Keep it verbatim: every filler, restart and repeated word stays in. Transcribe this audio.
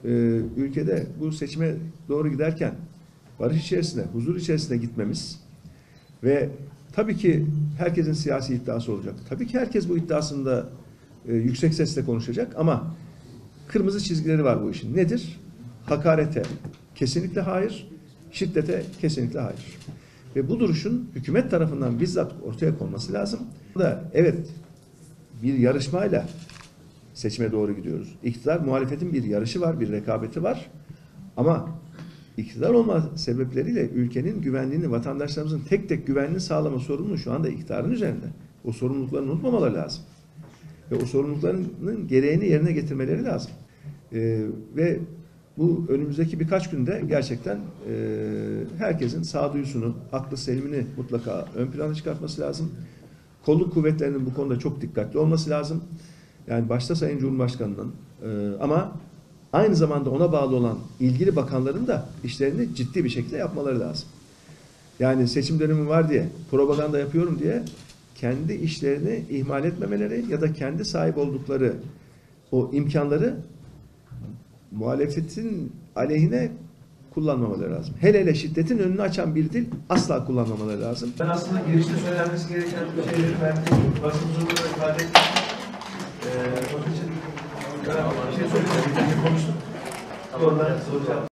e, ülkede bu seçime doğru giderken barış içerisinde, huzur içerisinde gitmemiz ve tabii ki herkesin siyasi iddiası olacak. Tabii ki herkes bu iddiasında e, yüksek sesle konuşacak ama kırmızı çizgileri var bu işin. Nedir? Hakarete kesinlikle hayır, şiddete kesinlikle hayır. Ve bu duruşun hükümet tarafından bizzat ortaya konması lazım. Da evet, bir yarışmayla seçime doğru gidiyoruz. İktidar muhalefetin bir yarışı var, bir rekabeti var. Ama iktidar olma sebepleriyle ülkenin güvenliğini, vatandaşlarımızın tek tek güvenliğini sağlama sorumluluğu şu anda iktidarın üzerinde. O sorumluluklarını unutmamaları lazım. Ve o sorumluluklarının gereğini yerine getirmeleri lazım. Ee, ve bu önümüzdeki birkaç günde gerçekten e, herkesin sağduyusunu, aklı selimini mutlaka ön plana çıkartması lazım. Kolluk kuvvetlerinin bu konuda çok dikkatli olması lazım. Yani başta Sayın Cumhurbaşkanı'nın e, ama aynı zamanda ona bağlı olan ilgili bakanların da işlerini ciddi bir şekilde yapmaları lazım. Yani seçim dönemi var diye, propaganda yapıyorum diye kendi işlerini ihmal etmemeleri ya da kendi sahip oldukları o imkanları muhalefetin aleyhine kullanmamaları lazım. Hele hele şiddetin önünü açan bir dil asla kullanmamaları lazım. Ben aslında girişte söylenmesi gereken şeyleri ben basın huzurunda ifade ettim. Ee, onun için ben bir şey söyleyeceğim. Bir konuştuk. Oradan soracağım.